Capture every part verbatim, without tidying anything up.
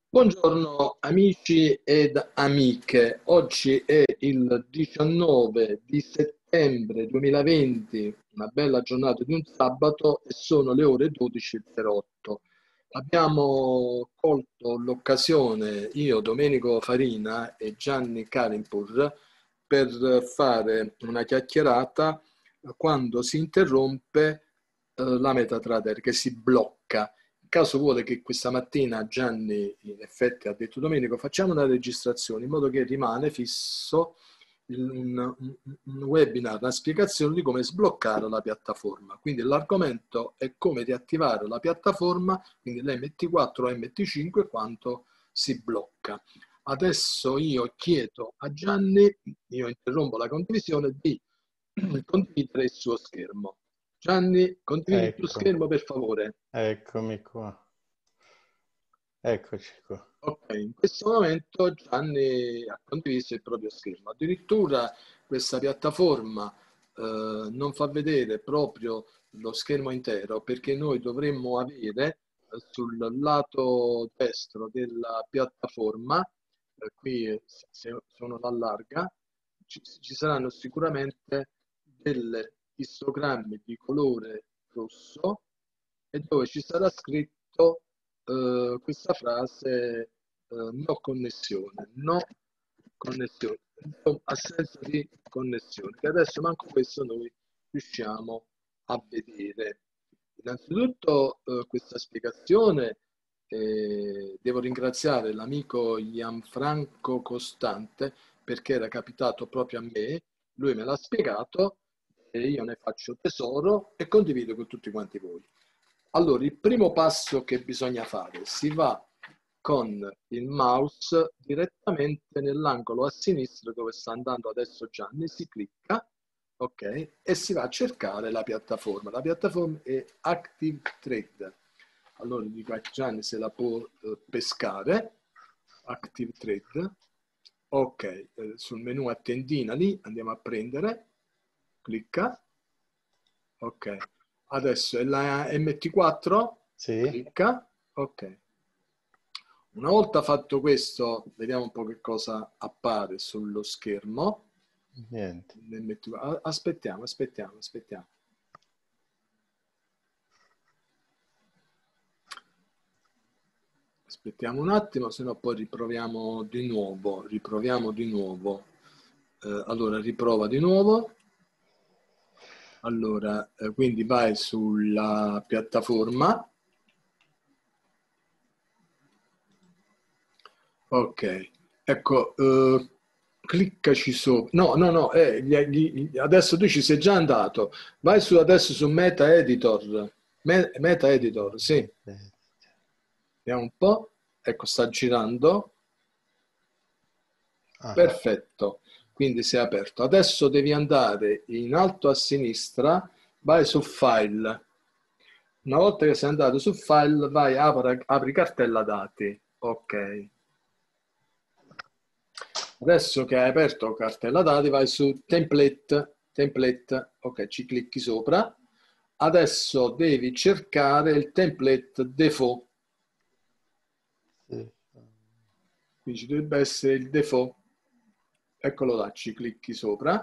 Buongiorno amici ed amiche, oggi è il diciannove di settembre duemilaventi, una bella giornata di un sabato e sono le ore dodici e zero otto. Abbiamo colto l'occasione, io, Domenico Farina e Gianni Carimpur, per fare una chiacchierata quando si interrompe eh, la metatrader, che si blocca. Il caso vuole che questa mattina Gianni, in effetti, ha detto: Domenico, facciamo una registrazione in modo che rimane fisso il- un, un- un webinar, una spiegazione di come sbloccare la piattaforma. Quindi l'argomento è come riattivare la piattaforma, quindi l'M T quattro o M T cinque, quanto si blocca. Adesso io chiedo a Gianni, io interrompo la condivisione, di condividere il suo schermo. Gianni, condividi il tuo Ecco, schermo per favore. eccomi qua. Eccoci qua. Ok, in questo momento Gianni ha condiviso il proprio schermo. Addirittura questa piattaforma eh, non fa vedere proprio lo schermo intero, perché noi dovremmo avere eh, sul lato destro della piattaforma, eh, qui eh, se sono l'allarga, ci, ci saranno sicuramente degli istogrammi di colore rosso e dove ci sarà scritto eh, questa frase, eh, no connessione, no connessione, no, assenza di connessione, che adesso manco questo noi riusciamo a vedere. Innanzitutto eh, questa spiegazione, eh, devo ringraziare l'amico Gianfranco Costante, perché era capitato proprio a me, lui me l'ha spiegato e io ne faccio tesoro e condivido con tutti quanti voi. Allora, il primo passo che bisogna fare: si va con il mouse direttamente nell'angolo a sinistra dove sta andando adesso Gianni, si clicca, ok, e si va a cercare la piattaforma. La piattaforma è Active Trade. Allora dico a Gianni se la può eh, pescare. Active Trade. Ok, eh, sul menu a tendina lì andiamo a prendere, clicca, ok. Adesso è la M T quattro, Sì? clicca, ok. Una volta fatto questo, vediamo un po' che cosa appare sullo schermo. Niente. Aspettiamo, aspettiamo, aspettiamo. Aspettiamo un attimo, se no poi riproviamo di nuovo. Riproviamo di nuovo. Eh, allora, riprova di nuovo. Allora, eh, quindi vai sulla piattaforma. Ok, ecco, eh, cliccaci sopra. No, no, no, eh, gli- gli- adesso tu ci sei già andato. Vai su, adesso su Meta Editor. Me- Meta Editor, sì. Vediamo un po'. Ecco, sta girando. Ah, Perfetto. Quindi si è aperto. Adesso devi andare in alto a sinistra, vai su File. Una volta che sei andato su File, vai, apri, apri cartella dati. Ok. Adesso che hai aperto cartella dati, vai su template, template, ok, ci clicchi sopra. Adesso devi cercare il template default, sì. qui ci dovrebbe essere il default, eccolo là, ci clicchi sopra.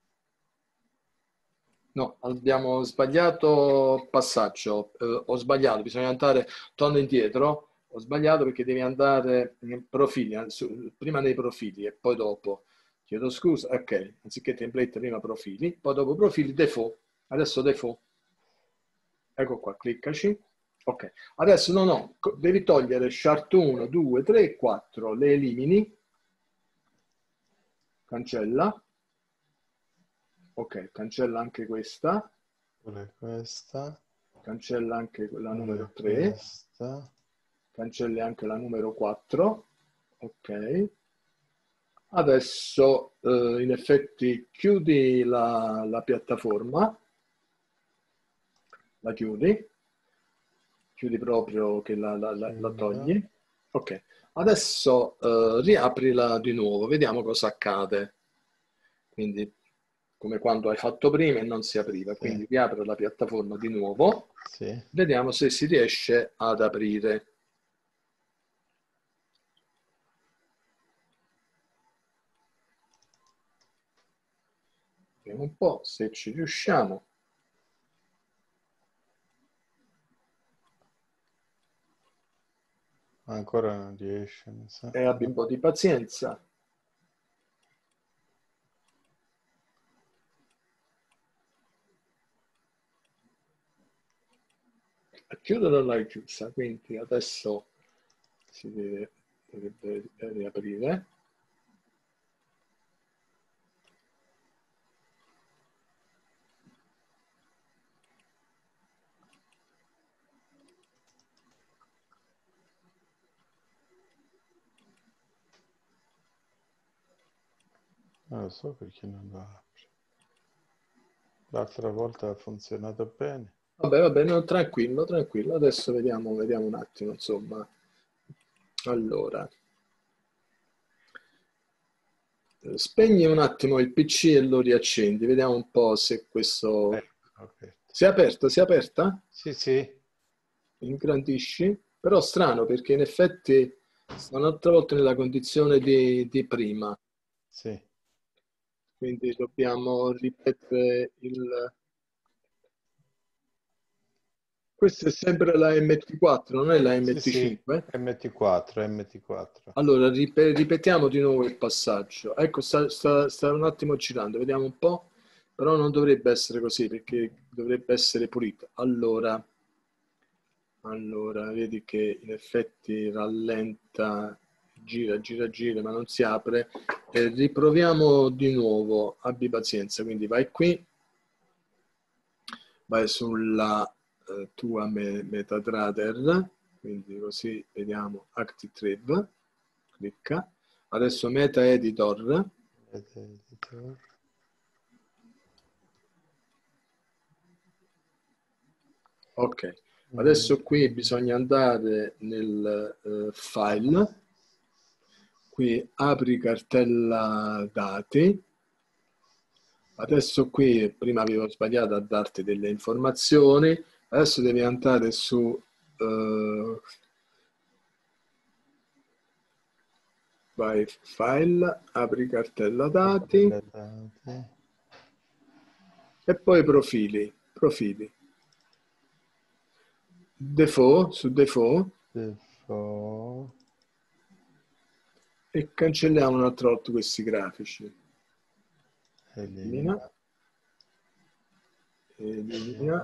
No, abbiamo sbagliato passaggio, eh, ho sbagliato, bisogna andare, torno indietro, ho sbagliato perché devi andare in profili, anzi, prima nei profili e poi dopo. Chiedo scusa, ok, anziché template prima profili, poi dopo profili default, adesso default, ecco qua, cliccaci, ok. Adesso no, no, devi togliere chart uno, due, tre e quattro, le elimini, cancella, ok, cancella anche questa, Pure questa. cancella anche la numero Pure tre, questa. cancelli anche la numero quattro, ok. Adesso eh, in effetti chiudi la, la piattaforma, la chiudi, chiudi proprio che la, la, la, la Chiudo. togli, ok. Adesso eh, riaprila di nuovo, vediamo cosa accade. Quindi come quando hai fatto prima e non si apriva, Sì. quindi riapro la piattaforma di nuovo, Sì. vediamo se si riesce ad aprire. Vediamo un po' se ci riusciamo. Ancora non riesce, mi sa. E abbi un po' di pazienza. A chiudere l'hai chiusa, quindi adesso si deve, dovrebbe riaprire. Non lo so perché non lo apre. L'altra volta ha funzionato bene. Vabbè, vabbè, no, tranquillo, tranquillo. Adesso vediamo, vediamo un attimo, insomma. Allora. Spegni un attimo il P C e lo riaccendi. Vediamo un po' se questo... Ecco, aperto. Si è aperto? Si è aperta? Sì, sì. Ingrandisci? Però strano perché in effetti sta un'altra volta nella condizione di, di prima. Sì. Quindi dobbiamo ripetere il... Questa è sempre la M T quattro, non è la Sì, sì. M T cinque? M T quattro, M T quattro. Allora, rip- ripetiamo di nuovo il passaggio. Ecco, sta, sta- sta un attimo girando, vediamo un po', però non dovrebbe essere così perché dovrebbe essere pulito. Allora, allora, vedi che in effetti rallenta, gira, gira, gira, ma non si apre. E riproviamo di nuovo, abbi pazienza, quindi vai qui, vai sulla eh, tua me- MetaTrader, quindi così vediamo ActiveTrade, clicca. Adesso Meta Editor, Editor. ok. Adesso qui bisogna andare nel eh, file, qui apri cartella dati. Adesso qui prima avevo sbagliato a darti delle informazioni, adesso devi andare su eh, vai file, apri cartella dati dati. e poi profili, profili. Default, su default Default. e cancelliamo un'altra volta questi grafici. Elimina. Elimina.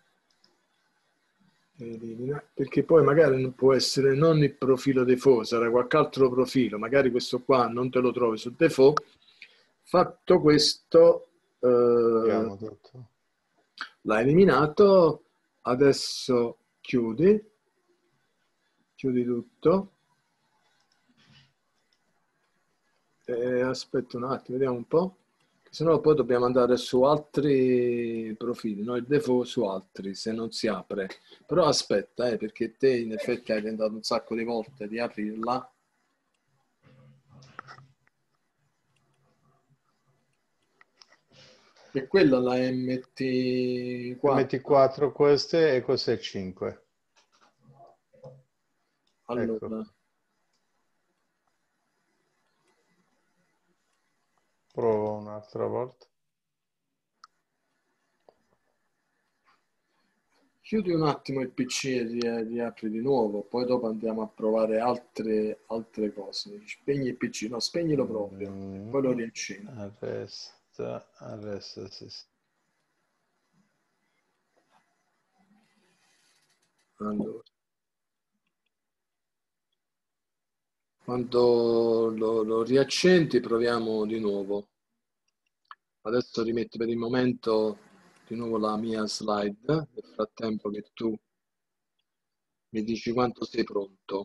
Elimina. Perché poi magari non può essere non il profilo default, sarà qualche altro profilo, magari questo qua non te lo trovi su default. Fatto questo, eh, Tutto. l'ha eliminato, adesso chiudi, chiudi tutto. E aspetta un attimo, vediamo un po', se no poi dobbiamo andare su altri profili, no? Il default su altri, se non si apre. Però aspetta, eh, perché te in effetti hai tentato un sacco di volte di aprirla. E quella la M T quattro. M T quattro queste e cos'è cinque. Allora, Ecco. Provo un'altra volta. chiudi un attimo il P C e ri- riapri di nuovo, poi dopo andiamo a provare altre, altre cose. Spegni il P C, no, spegnilo proprio, e Mm, poi lo riaccendi. arresta, arresta, sì, sì. Allora. Quando lo, lo riaccendi proviamo di nuovo. Adesso rimetto per il momento di nuovo la mia slide, nel frattempo che tu mi dici quanto sei pronto.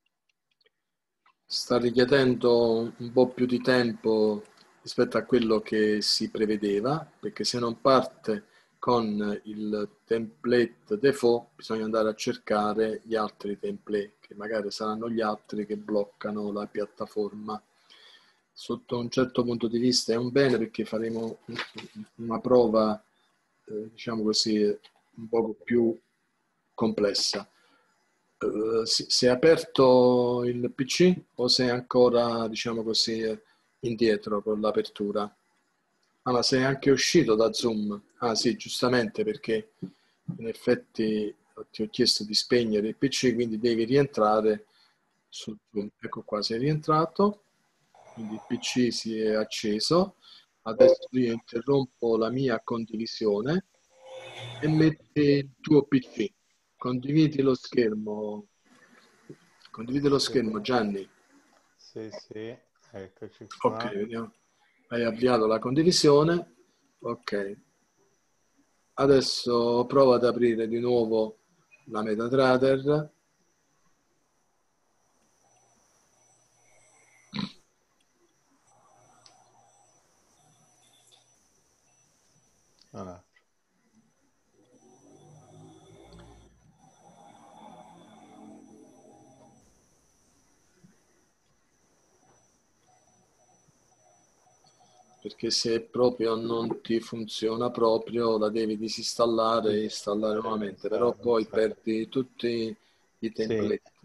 Sta richiedendo un po' più di tempo rispetto a quello che si prevedeva, perché se non parte con il template default bisogna andare a cercare gli altri template, che magari saranno gli altri che bloccano la piattaforma. Sotto un certo punto di vista è un bene perché faremo una prova, eh, diciamo così, un poco più complessa. Uh, si, si è aperto il P C o sei ancora, diciamo così, indietro con l'apertura? Ah, ma sei anche uscito da Zoom? Ah sì, giustamente, perché in effetti ti ho chiesto di spegnere il P C, quindi devi rientrare su Zoom. Ecco qua, sei rientrato, quindi il P C si è acceso. Adesso io interrompo la mia condivisione e metti il tuo P C. Condividi lo schermo. Condividi lo Sì, schermo, Gianni. sì, sì, eccoci Ok, qua. vediamo. Hai avviato la condivisione. Ok. Adesso prova ad aprire di nuovo la MetaTrader. Non apre. Perché se proprio non ti funziona proprio, la devi disinstallare e installare nuovamente, però poi perdi tutti i Sì. template.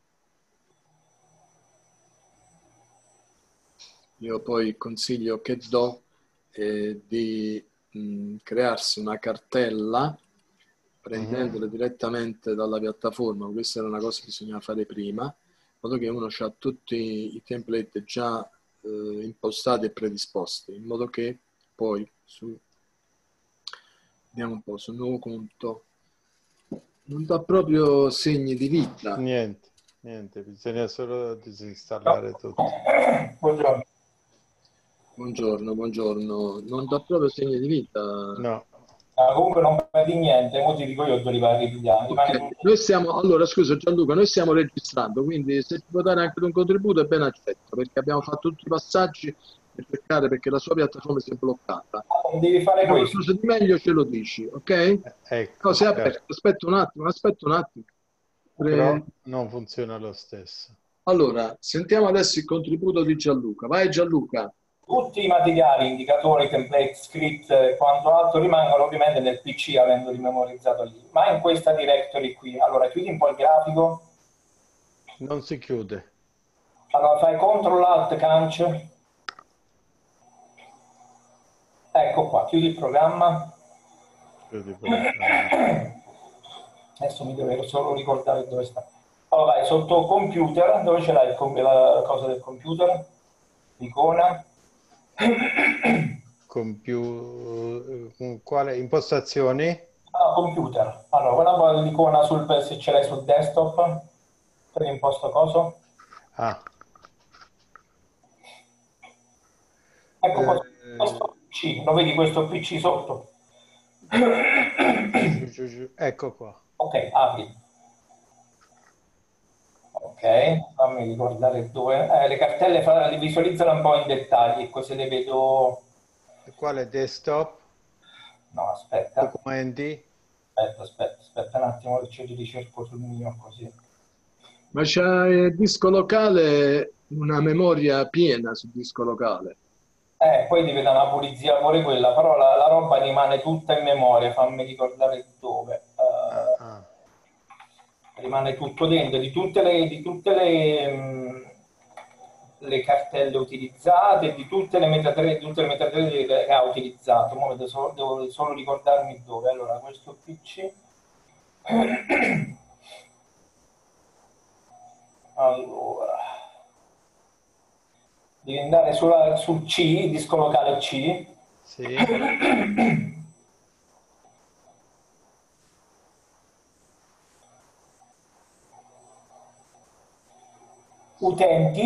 Io poi il consiglio che do è di mh, crearsi una cartella prendendola Mhm. direttamente dalla piattaforma. Questa era una cosa che bisognava fare prima, in modo che uno ha tutti i template già eh, impostati e predisposti, in modo che poi su, vediamo un po', sul nuovo conto non dà proprio segni di vita. Niente, niente, bisogna solo disinstallare tutto. Buongiorno. Buongiorno, buongiorno, non dà proprio segni di vita. No, Ah, comunque non perdi niente, mo ti dico io dove rimane, rimane Ok, tutto. noi stiamo, allora scusa Gianluca, noi stiamo registrando, quindi se ti può dare anche un contributo è ben accetto, perché abbiamo fatto tutti i passaggi per cercare, perché la sua piattaforma si è bloccata. Ah, devi fare Se questo. qualcosa di meglio ce lo dici, ok? eh, No, ecco, si è certo, aperto, aspetta un attimo, aspetta un attimo. però Pre- non funziona lo stesso. Allora, sentiamo adesso il contributo di Gianluca. Vai Gianluca. Tutti i materiali, indicatori, template, script e quanto altro rimangono ovviamente nel P C avendoli memorizzato lì, ma in questa directory qui. Allora chiudi un po' il grafico, Non si chiude. allora fai control alt canc, ecco qua, chiudi il programma. Chiudi il programma. Adesso mi devo solo ricordare dove sta. Allora vai sotto computer, dove ce l'hai il com- la cosa del computer? L'icona. Compiu... con quale impostazioni? Ah, computer. Allora, guarda un po' l'icona sul, se ce l'hai sul desktop, per imposto coso. Ah, Ecco qua, eh, questo P C, lo vedi questo P C sotto? giù, giù, giù, giù. Ecco qua. Ok, apri. Ok, fammi ricordare dove. Eh, le cartelle fa- le visualizzano un po' in dettagli, così le vedo. E quale desktop? No, aspetta, Documenti? aspetta, aspetta, aspetta un attimo che ci ricerco sul mio così. Ma c'è il disco locale, una memoria piena sul disco locale. Eh, poi deve dare una pulizia pure quella, però la, la roba rimane tutta in memoria, fammi ricordare dove. Ah, Eh, ah. rimane tutto dentro, di tutte le, di tutte le, mh, le cartelle utilizzate, di tutte le metatrade, tutte le metatrade che ha utilizzato. Ora devo solo, devo solo ricordarmi dove. Allora, questo P C. Allora, devi andare sulla, sul C, disco locale C. Sì, Utenti.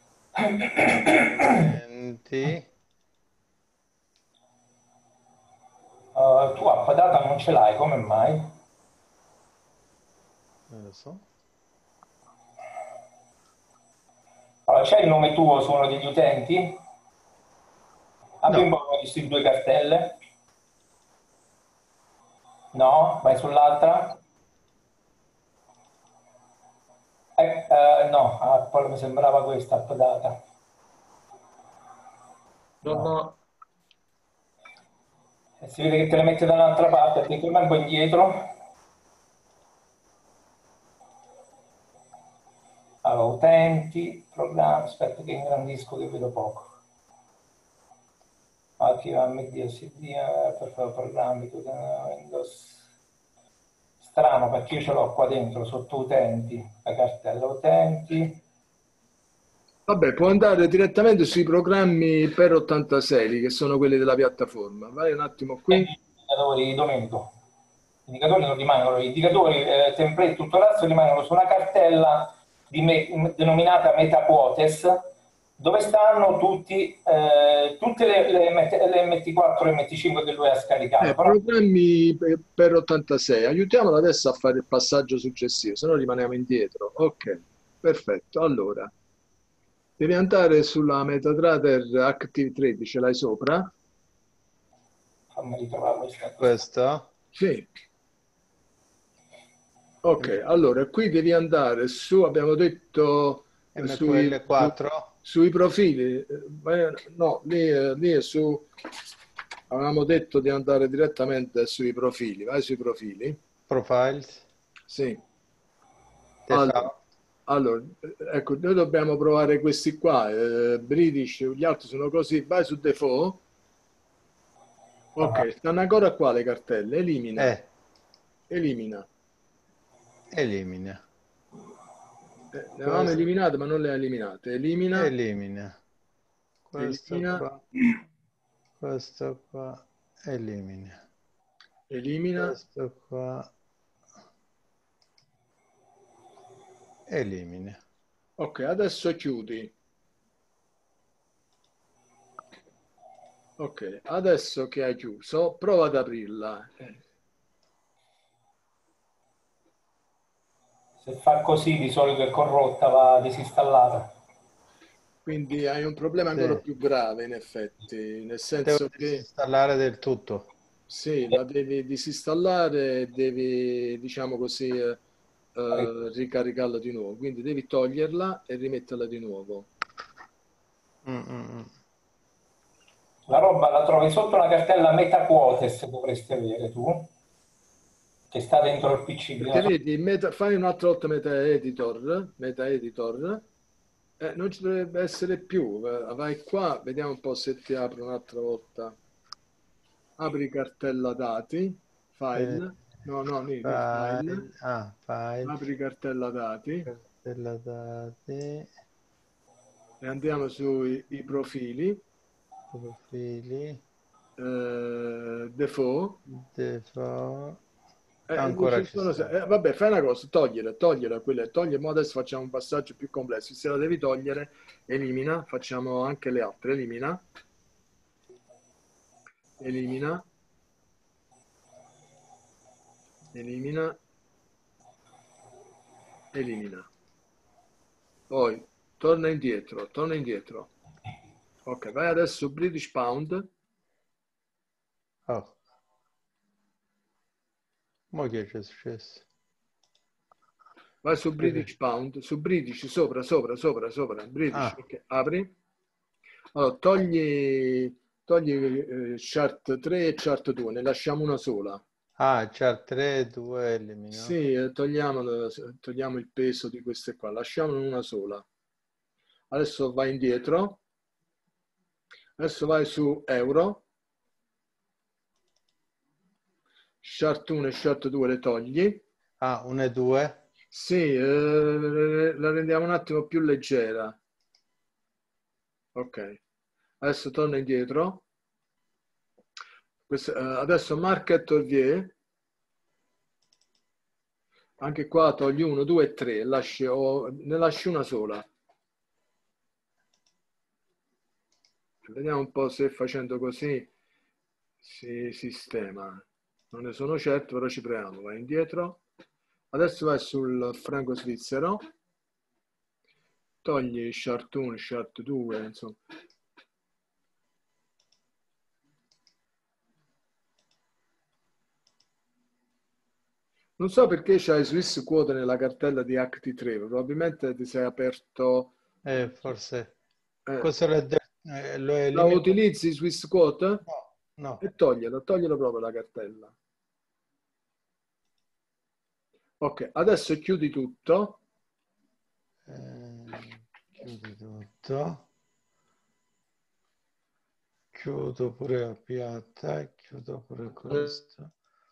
utenti. Uh, tu app data non ce l'hai, come mai? Non lo so. Allora, c'è il nome tuo su uno degli utenti? Apri un No, po' queste due cartelle. No? Vai sull'altra. Eh, eh, no, Apple mi sembrava questa app data. No, No. no, E si vede che te le mette da un'altra parte, ti torna un po' indietro. Allora, utenti, programmi, aspetta che ingrandisco che vedo poco. Allora, archiva M D S D per fare programmi, Windows. Strano perché io ce l'ho qua dentro sotto utenti, la cartella utenti. Vabbè, può andare direttamente sui programmi per ottantasei, che sono quelli della piattaforma. Vai un attimo qui. Gli indicatori, Domenico. Gli indicatori non rimangono, gli indicatori, eh, template, tutto il resto rimangono su una cartella di me, denominata MetaQuotes, dove stanno tutti, eh, tutte le, le, le M T quattro e M T cinque che lui ha scaricato. Eh, però... Programmi per, per ottantasei. Aiutiamolo adesso a fare il passaggio successivo, se no rimaniamo indietro. Ok, perfetto. Allora, devi andare sulla MetaTrader Active Trade, ce l'hai sopra? Fammi ritrovare questa. Questa? Sì. Ok, allora qui devi andare su, abbiamo detto, sui, M Q L quattro? su, sui profili. No, lì, lì è su, avevamo detto di andare direttamente sui profili. Vai sui profili. Profiles? Sì. Allora, allora, ecco, noi dobbiamo provare questi qua, eh, British, gli altri sono così. Vai su default. Ok, stanno ancora qua le cartelle. Elimina. Eh. Elimina. Elimina. Eh, le avevamo eliminate, ma non le ha eliminate. Elimina. Elimina. Questo Elimina. qua. Questo qua. Elimina. Elimina. Questo qua. Elimina. Ok, adesso chiudi. Ok, adesso che hai chiuso, prova ad aprirla. Eh. Se fa così di solito è corrotta, va disinstallata. Quindi hai un problema ancora Sì. più grave, in effetti, nel senso Devo che disinstallare del tutto. sì, la devi disinstallare, devi, diciamo così, eh, eh, ricaricarla di nuovo. Quindi devi toglierla e rimetterla di nuovo. Mm -mm. La roba la trovi sotto una cartella MetaQuotes, dovresti avere tu, che sta dentro il P C. Perché vedi, meta, fai un'altra volta meta editor, meta editor, eh, non ci dovrebbe essere più. Vai qua, vediamo un po' se ti apre un'altra volta. Apri cartella dati, file, Eh, no, no, lì, lì, file. file, Ah, file. apri cartella dati. Cartella dati. E andiamo sui i profili. Profili. Eh, default. Default. Eh, Ancora ci ci sono, sta. eh, vabbè, fai una cosa, togliere, togliere quelle, togliere, ma adesso facciamo un passaggio più complesso. Se la devi togliere, elimina, facciamo anche le altre, elimina, elimina, elimina, elimina. Poi torna indietro, torna indietro. Ok, vai adesso su British Pound. Oh. Ma che c'è successo? Vai su British Pound, su British, sopra, sopra, sopra, sopra, British, Ah. ok, apri. Allora, togli, togli eh, chart tre e chart due, ne lasciamo una sola. Ah, chart tre, due, elimino. Sì, eh, togliamo, togliamo il peso di queste qua, lasciamone una sola. Adesso vai indietro. Adesso vai su euro. Chart uno e chart due le togli. Ah, uno e due? Sì, eh, la rendiamo un attimo più leggera. Ok. Adesso torna indietro. Questo, eh, adesso market ovvier. Anche qua togli uno, due e tre. Lasci, o, ne lasci una sola. Vediamo un po' se facendo così si sistema. Non ne sono certo, però ci proviamo. Vai indietro. Adesso vai sul franco svizzero. Togli chart uno, chart due, insomma. Non so perché c'hai Swiss Quote nella cartella di Acti tre, probabilmente ti sei aperto... Eh, forse. Eh, Questo lo, eh, lo la elimino? utilizzi Swiss Quote? No, no. E toglielo, toglielo proprio la cartella. Ok, adesso chiudi tutto. Eh, chiudi tutto. chiudo pure la piatta, chiudo pure questo.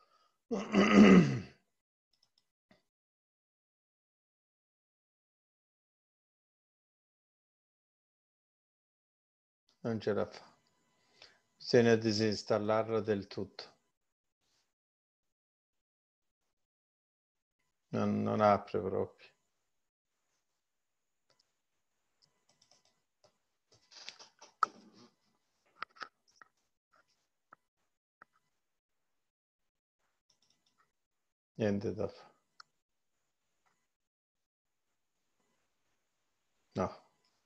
Non ce la fa. Bisogna disinstallarla del tutto. Non, non apre proprio. Niente da fare. No.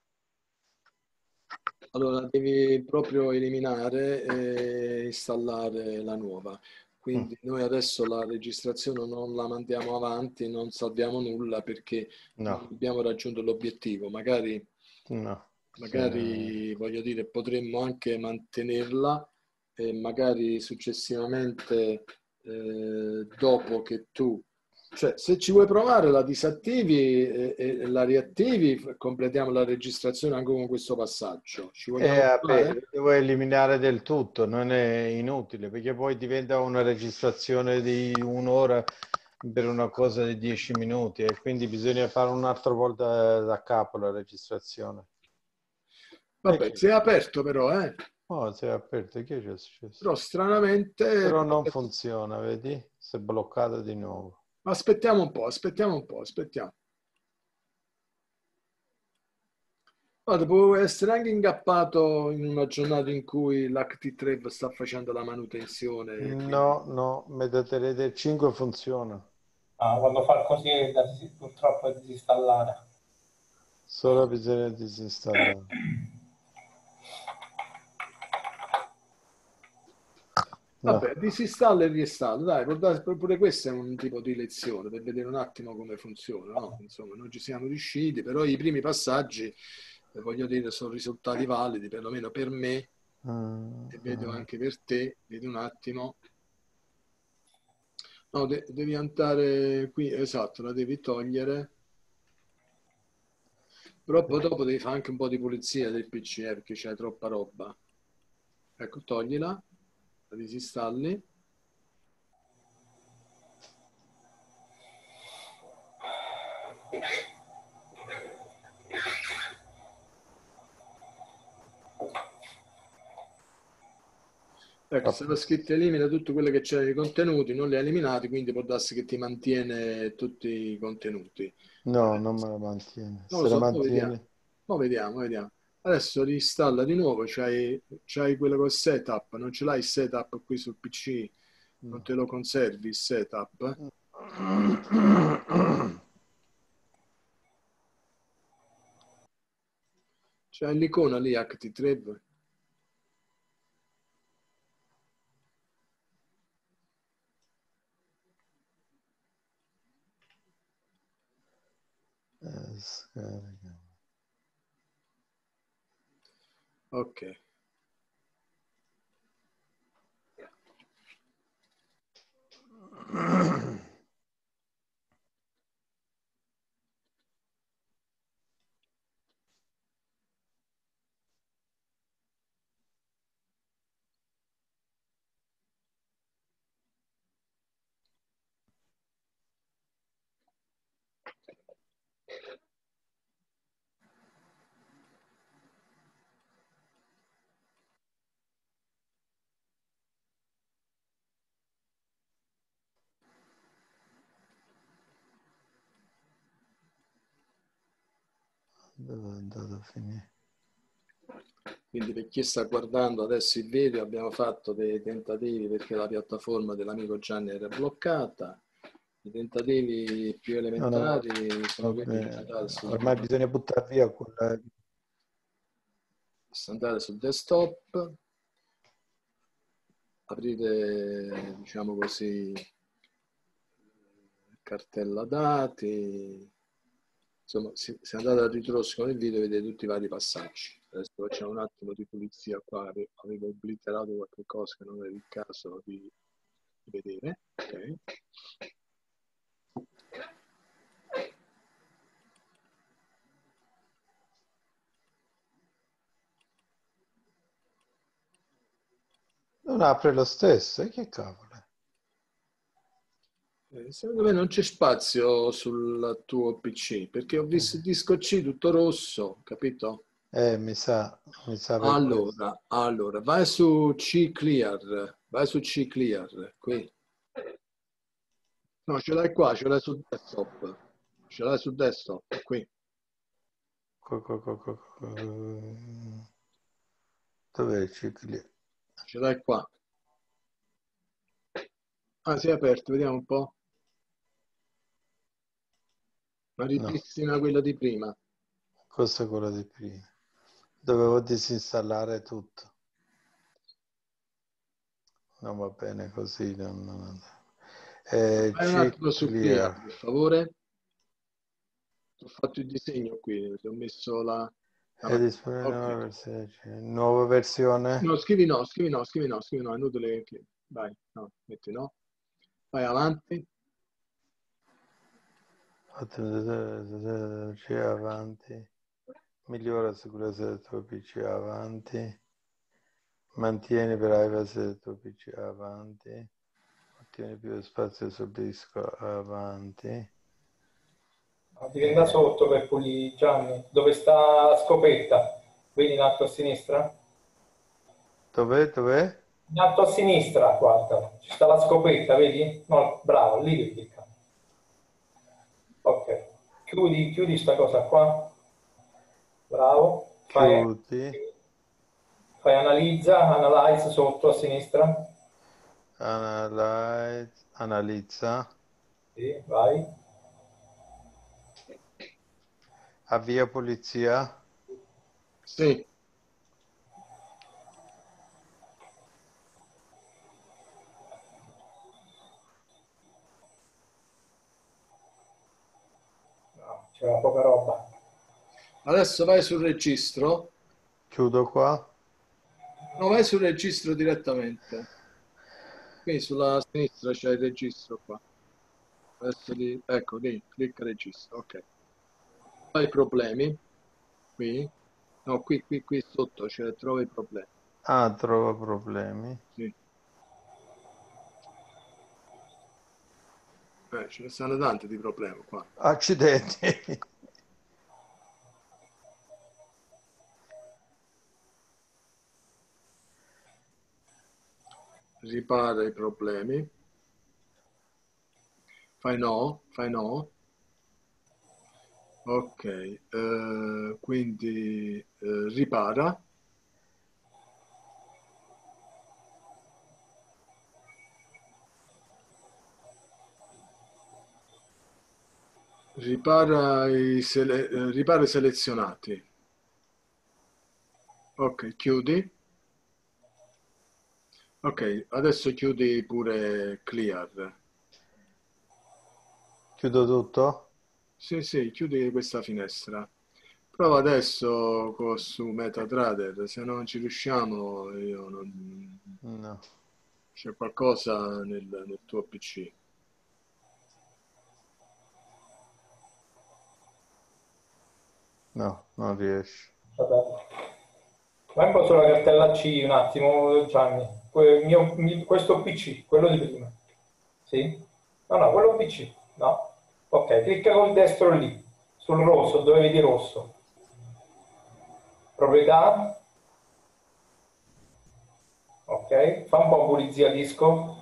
Allora devi proprio eliminare e installare la nuova. Quindi mm. noi adesso la registrazione non la mandiamo avanti, non salviamo nulla perché no. non abbiamo raggiunto l'obiettivo. Magari, no. magari sì. voglio dire, potremmo anche mantenerla e magari successivamente, eh, dopo che tu... Cioè, se ci vuoi provare, la disattivi e, e la riattivi, completiamo la registrazione anche con questo passaggio. Ci vogliamo eh, provare? devo eliminare del tutto, non è inutile, perché poi diventa una registrazione di un'ora per una cosa di dieci minuti e quindi bisogna fare un'altra volta da capo la registrazione. Vabbè, si è aperto però, eh? Oh, si è aperto, che c'è successo? Però stranamente... Però non funziona, vedi? Si è bloccata di nuovo. Aspettiamo un po', aspettiamo un po', aspettiamo. Guarda, può essere anche ingappato in una giornata in cui l'Actitrade sta facendo la manutenzione. No, no, MetaTrader cinque funziona. Ah, quando fa così da, purtroppo è disinstallare. Solo bisogna disinstallare. No. Vabbè, disinstalla e riinstalla, dai, pure questo è un tipo di lezione per vedere un attimo come funziona, no? Insomma, non ci siamo riusciti, però i primi passaggi, eh, voglio dire, sono risultati validi, perlomeno per me, uh, e vedo uh. anche per te, vedi un attimo. No, de- devi andare qui, esatto, la devi togliere, però poi dopo devi fare anche un po' di pulizia del P C, eh, perché c'è troppa roba. Ecco, toglila, la disinstalli. Ecco, sarà scritto elimina tutto quello che c'era nei contenuti, non li ha eliminati, quindi può darsi che ti mantiene tutti i contenuti. No, non me la mantiene. Non Se lo so, la poi vediamo. mantiene... Poi vediamo, vediamo. Adesso reinstalla di nuovo, c'hai, c'hai quello col setup, non ce l'hai il setup qui sul P C, non no. te lo conservi il setup? C'è l'icona lì, Actitrade. Eh, scarica. Ok. Dove è andato a finire? Quindi per chi sta guardando adesso il video abbiamo fatto dei tentativi perché la piattaforma dell'amico Gianni era bloccata. I tentativi più elementari no, no. sono quelli di andare sul, ormai bisogna buttare via quella... andare sul desktop, aprire, diciamo così, cartella dati, insomma, se, se andate a ritroso con il video vedete tutti i vari passaggi. Adesso facciamo un attimo di pulizia qua, avevo obliterato qualche cosa che non era il caso di, di vedere. Okay. Non apre lo stesso, e che cavolo è? Eh, secondo me non c'è spazio sul tuo P C, perché ho visto il disco C tutto rosso, capito? Eh, mi sa, mi sa per questo. Allora, allora, vai su C Clear, vai su C Clear, qui. No, ce l'hai qua, ce l'hai sul desktop. Ce l'hai sul desktop, qui. Co- co- co- co- co- Dov'è il ciclo? Ce l'hai qua. Ah, si è aperto, vediamo un po'. Ma No, ripristina quella di prima. questo è quello di prima. Dovevo disinstallare tutto. Non va bene così. Non, non... Eh, Vai un C attimo su Clear, clear. per favore. Ho fatto il disegno qui, ti ho messo la... la È matita. disponibile Ok. nuova versione. Nuova versione. No, scrivi no, scrivi no, scrivi no, scrivi no, è inutile che... Vai, no, metti no. Vai avanti. C avanti. Migliora la sicurezza del tuo P C avanti. Mantieni privacy del tuo P C avanti. Ottieni più spazio sul disco avanti. Diventa sotto per pulire, Gianni. Dove sta la scopetta? Vedi in alto a sinistra? Dov'è? Dov'è? In alto a sinistra, guarda. Ci sta la scopetta, vedi? No, bravo, lì che clicca. Ok. Chiudi, chiudi sta cosa qua. Bravo. Fai, Chiudi. fai analizza, analyze sotto a sinistra. Analyze. Analizza. Sì, vai. Avvia polizia. Sì. No, c'era poca roba. Adesso vai sul registro. Chiudo qua. No, vai sul registro direttamente. Qui sulla sinistra c'è il registro qua. Adesso lì, ecco lì, clicca registro, ok. Fai i problemi. Qui. No, qui, qui, qui sotto c'è trova i problemi. Ah, trova problemi. Sì. Eh, ce ne stanno tanti di problemi qua. Accidenti. Ripara i problemi. Fai no, fai no. Ok, eh, quindi eh, ripara. Ripara i, sele- eh, ripara i selezionati. Ok, chiudi. Ok, adesso chiudi pure Clear. Chiudo tutto? Sì, sì, chiudi questa finestra. Prova adesso co- su MetaTrader, se non ci riusciamo, io non... No. c'è qualcosa nel, nel tuo P C. No, non riesci. Vabbè. Vai un po' sulla cartella C un attimo, Gianni. Que- mio- mi- questo P C, quello di prima. Sì? No, no, quello P C. No. Ok, clicca col destro lì, sul rosso, dove vedi rosso. Proprietà. Ok, fa un po' pulizia disco.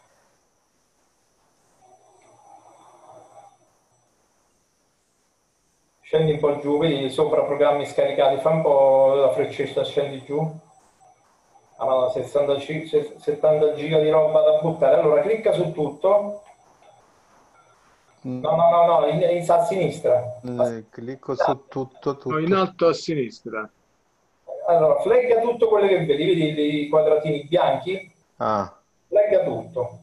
Scendi un po' giù, vedi sopra programmi scaricati, fa un po' la freccetta, scendi giù. Ah, ma no, sessanta, settanta giga di roba da buttare. Allora clicca su tutto. No, no, no, no, in, in, a sinistra. Eh, clicco su tutto, No, in tutto. alto a sinistra. Allora, flegga tutto quello che vedi, vedi i quadratini bianchi? Ah, Flegga tutto.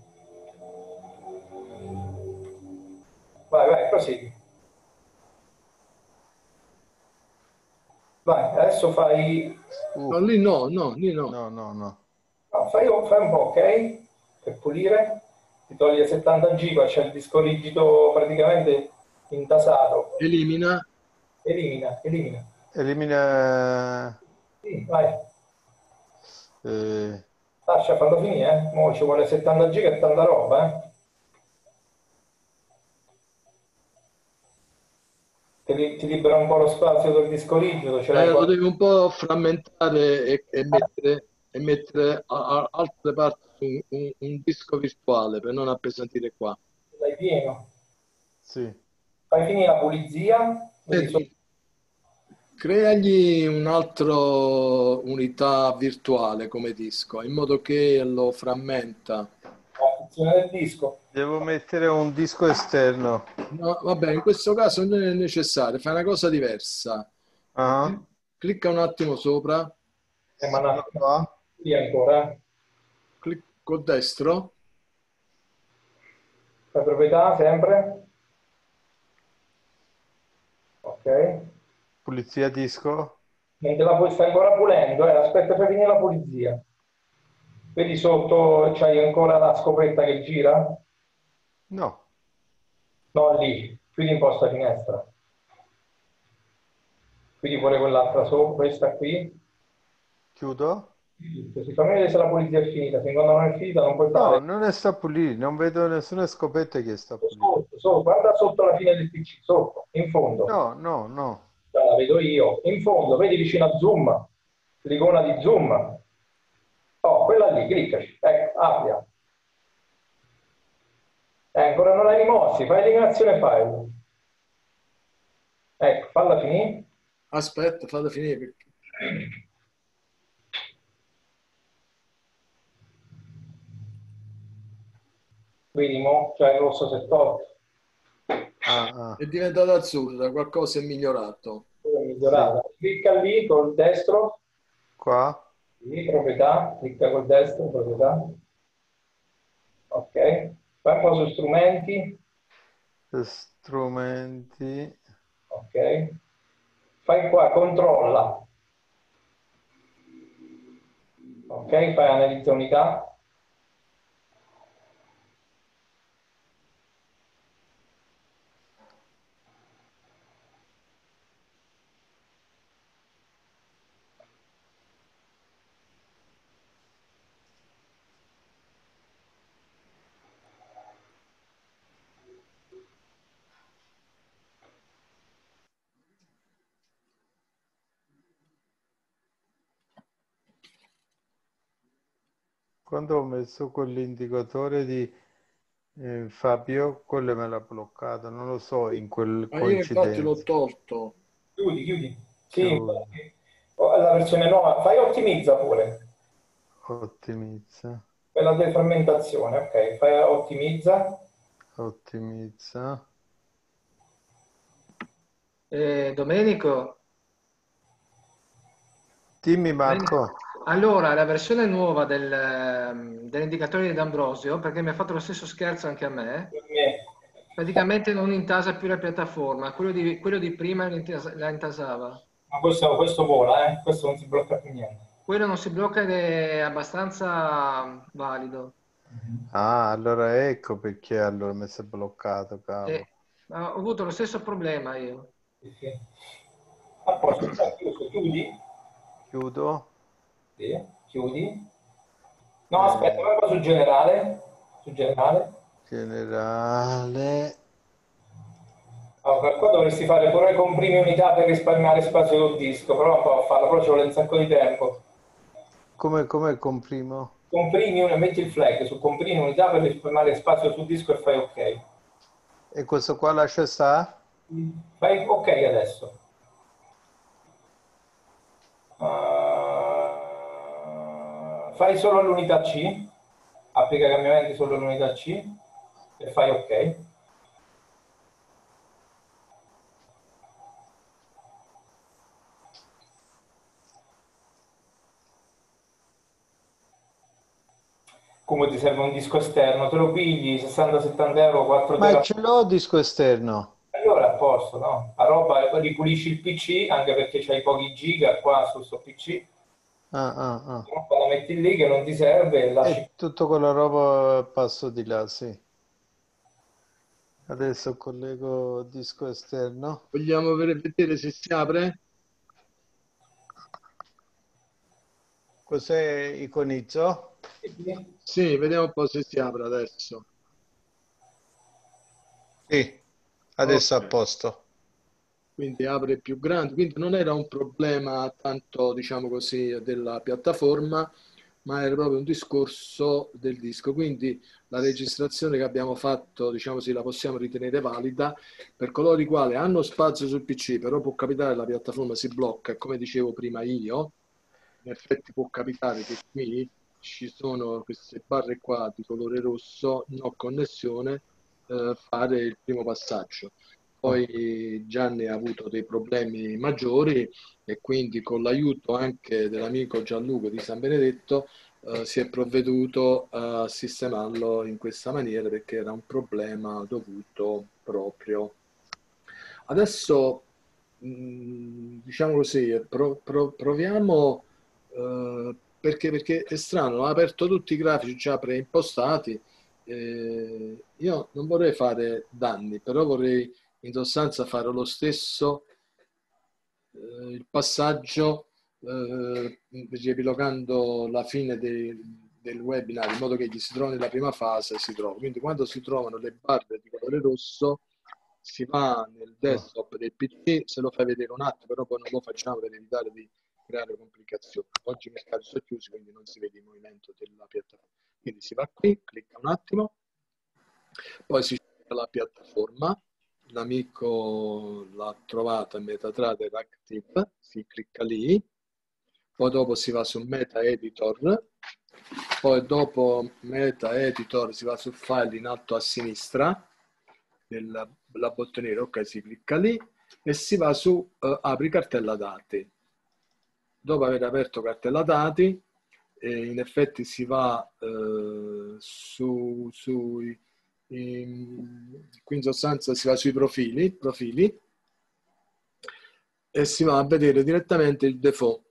Vai, vai, prosegui. Vai, adesso fai... uh, No, lì no, no, lì no. no, no, no. No, fai, fai un po', ok? Per pulire. Ti toglie settanta giga, c'è il disco rigido praticamente intasato. Elimina. Elimina, elimina. Elimina... Sì, vai. Eh, Lascia farlo finire, eh. Mo ci vuole settanta giga e tanta roba, eh. Ti, li- ti libera un po' lo spazio del disco rigido, ce l'hai Eh, lo qua. devi un po' frammentare e, e mettere, e mettere a- a- altre parti su un, un- un disco virtuale per non appesantire qua. L'hai pieno. Sì. Fai finire la pulizia, vedi sotto Senti, creagli un'altra unità virtuale come disco, in modo che lo frammenta. la funzione del disco. Devo mettere un disco esterno. No, vabbè, in questo caso non è necessario, fai una cosa diversa. Ah, Clicca un attimo sopra, Eh, ma un sono attimo, qua. lì ancora. clicca col destro, Fai proprietà sempre. Ok. Pulizia disco. Non te la puoi, stai ancora pulendo, eh. Aspetta per finire la pulizia. Vedi sotto c'hai ancora la scopetta che gira? No. No, lì. Chiudi un po' sta finestra. Chiudi pure quell'altra sopra, questa qui. Chiudo? Così fammi vedere se la pulizia è finita. Fin quando non è finita non puoi No, fare. non è sta pulire. Non vedo nessuna scopetta che sta pulire. Sotto, sotto, guarda sotto la fine del P C, sotto, in fondo. No, no, no. Già la vedo io. In fondo, vedi vicino a zoom, l'icona di zoom. Oh, quella lì, cliccaci. Ecco, apri. Eh, ancora non l'hai rimossi, fai eliminazione file. Ecco, falla finire. aspetta, fate finire. perché- Vedi, mo, c'è il rosso settore. Ah, ah. È diventato azzurra, qualcosa è migliorato. È Sì. migliorata. Clicca lì col destro, Qua. lì, proprietà, clicca col destro, proprietà. Ok. Vai un po' su strumenti. Strumenti. Ok. Fai qua, controlla. Ok, fai analizza unità. Quando ho messo quell'indicatore di eh, Fabio, quello me l'ha bloccato. Non lo so, in quel Ma io infatti l'ho coincidenza. tolto. Chiudi, chiudi. Sì, Chiuso. infatti. Oh, la versione nuova. Fai ottimizza pure. Ottimizza. Quella deframmentazione, ok. Fai ottimizza. Ottimizza. Eh, Domenico, Dimmi Domenico, Marco. allora la versione nuova del, ehm, dell'indicatore di D'Ambrosio, perché mi ha fatto lo stesso scherzo anche a me, Per me. praticamente non intasa più la piattaforma, quello di, quello di prima l'intas- la intasava. Ma questo, questo vola, eh? Questo non si blocca più niente. Quello non si blocca ed è abbastanza valido. Ah, allora ecco perché allora mi si è bloccato, E, cavolo. ma ho avuto lo stesso problema io. Sì, sì. A posto, sta chiuso. Chiudi. Chiudo. Sì, chiudi. No, aspetta, Eh, vai un po' su generale. Su generale. generale. Allora, qua dovresti fare pure comprimi unità per risparmiare spazio sul disco, però un po' a farlo, però ci vuole un sacco di tempo. Come, come comprimo? Comprimi una, metti il flag su comprimi unità per risparmiare spazio sul disco e fai ok. E questo qua lascia sta? Fai ok adesso. Uh, fai solo l'unità C, applica cambiamenti solo all'unità C e fai ok. Come ti serve un disco esterno, te lo pigli sessanta settanta euro, quattro Ma tera. ce l'ho disco esterno. Allora a posto, no? A roba ripulisci il P C anche perché c'hai pochi giga qua su sto P C. Ah, ah, ah. La metti lì che non ti serve e lasci. E tutto quella roba passo di là, sì. Adesso collego disco esterno. Vogliamo vedere se si apre? Cos'è iconizzo? Sì, vediamo un po' se si apre adesso. Sì, adesso Ok. a posto. Quindi apre più grande, quindi non era un problema tanto, diciamo così, della piattaforma, ma era proprio un discorso del disco. Quindi la registrazione che abbiamo fatto, diciamo così, la possiamo ritenere valida per coloro i quali hanno spazio sul P C, però può capitare la piattaforma si blocca, e come dicevo prima io, in effetti può capitare che qui ci sono queste barre qua di colore rosso, no connessione, eh, fare il primo passaggio. Oh. Poi Gianni ha avuto dei problemi maggiori e quindi con l'aiuto anche dell'amico Gianluca di San Benedetto eh, si è provveduto a sistemarlo in questa maniera perché era un problema dovuto proprio. Adesso, mh, diciamo così, pro- pro- proviamo eh, perché, perché è strano, ho aperto tutti i grafici già preimpostati. Eh, io non vorrei fare danni, però vorrei in sostanza fare lo stesso eh, il passaggio eh, riepilogando la fine dei, del webinar in modo che gli si trovi nella prima fase si trova. Quindi quando si trovano le barre di colore rosso si va nel Oh. desktop del P C, se lo fai vedere un attimo, però poi non lo facciamo per evitare di creare complicazioni. Oggi i mercati sono chiusi, quindi non si vede il movimento della piattaforma. Quindi si va qui, clicca un attimo, poi si sceglie la piattaforma, l'amico l'ha trovata in MetaTrader Active, si clicca lì, poi dopo si va su Meta Editor, poi dopo Meta Editor si va su File in alto a sinistra, della, la bottoniera, ok, si clicca lì e si va su uh, Apri cartella dati. Dopo aver aperto cartella dati, eh, in effetti si va eh, su, sui in, qui in sostanza si va sui profili, profili e si va a vedere direttamente il default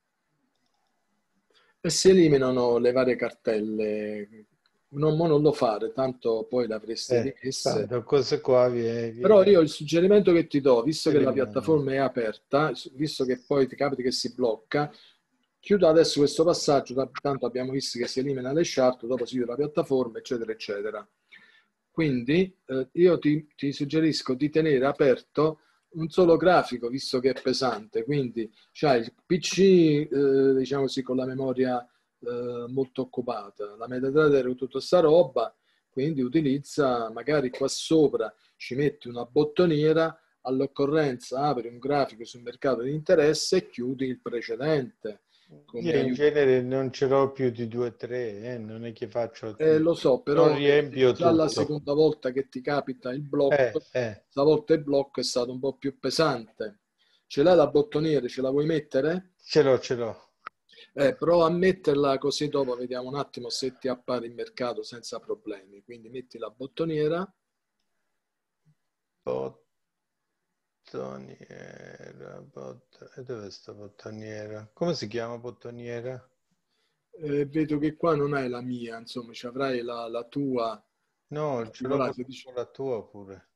e si eliminano le varie cartelle. Non, non lo fare, tanto poi le avreste Eh, rimesse. tanto cose qua viene, Però viene io il suggerimento che ti do, visto che la eliminato. piattaforma è aperta, visto che poi ti capita che si blocca, chiudo adesso questo passaggio, tanto abbiamo visto che si elimina le chart, dopo si chiude la piattaforma, eccetera, eccetera. Quindi eh, io ti, ti suggerisco di tenere aperto un solo grafico, visto che è pesante, quindi c'hai il P C, eh, diciamo così, con la memoria eh, molto occupata, la MetaTrader con tutta sta roba, quindi utilizza magari qua sopra, ci metti una bottoniera, all'occorrenza apri un grafico sul mercato di interesse e chiudi il precedente. Come Io in aiuto. genere non ce l'ho più di due o tre, eh, non è che faccio, Eh, lo so, non però è, è riempio già la tutto. seconda volta che ti capita il Eh, blocco, eh, stavolta il blocco è stato un po' più pesante. Ce l'hai la bottoniera, ce la vuoi mettere? ce l'ho, ce l'ho. Eh, prova a metterla così dopo vediamo un attimo se ti appare il mercato senza problemi. Quindi metti la bottoniera. Bottoniera, bot... e dove sta bottoniera? Come si chiama bottoniera? Eh, vedo che qua non hai la mia, insomma, ci avrai la, la tua No, ce l'ho particolare. Se dici, con la tua pure.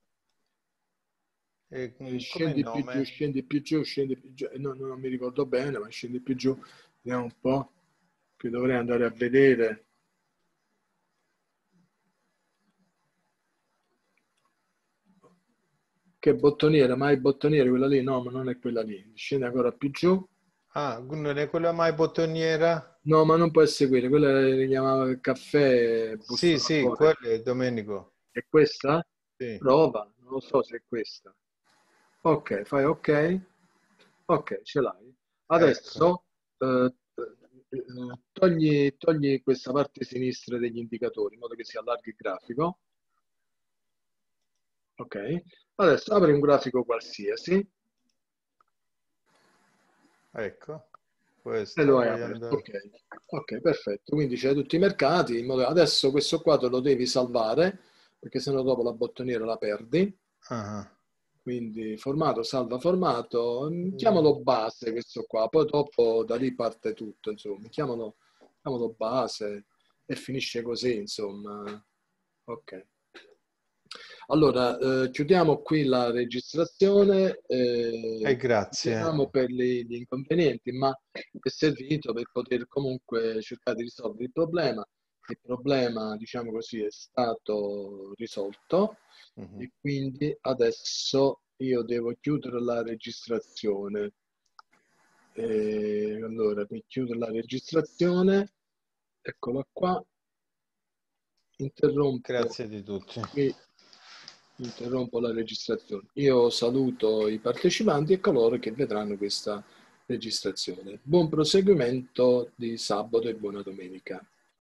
E, eh, mm, come scendi più giù, nome? scendi più giù, scendi più giù. Eh, no, no, non mi ricordo bene, ma scendi più giù. Vediamo un po', che dovrei andare a vedere. Che bottoniera, mai bottoniera, quella lì? No, ma non è quella lì. Scendi ancora più giù. Ah, non è quella mai bottoniera? No, ma non puoi seguire, quella si chiamava caffè Sì, sì, bussatore. quella è Domenico. È questa? Sì, Prova, non lo so se è questa. Ok, fai ok. Ok, ce l'hai. ecco. Adesso eh, eh, togli, togli questa parte sinistra degli indicatori in modo che si allarghi il grafico. Ok. Adesso apri un grafico qualsiasi Ecco, e lo questo hai voglio aperto. andare. Ok, ok, perfetto. Quindi c'è tutti i mercati. In modo... Adesso questo qua te lo devi salvare perché sennò dopo la bottoniera la perdi. Ah, Quindi formato, salva formato, mm, mm, chiamalo base questo qua, poi dopo da lì parte tutto, insomma, chiamalo, chiamalo base e finisce così, insomma. Ok. Allora, eh, chiudiamo qui la registrazione. E Eh, grazie. Scusate per gli, gli inconvenienti, ma è servito per poter comunque cercare di risolvere il problema. Il problema, diciamo così, è stato risolto Mhm. e quindi adesso io devo chiudere la registrazione. E allora, per chiudere la registrazione, eccola qua, interrompo Grazie di tutti. qui, interrompo la registrazione. Io saluto i partecipanti e coloro che vedranno questa registrazione. Buon proseguimento di sabato e buona domenica.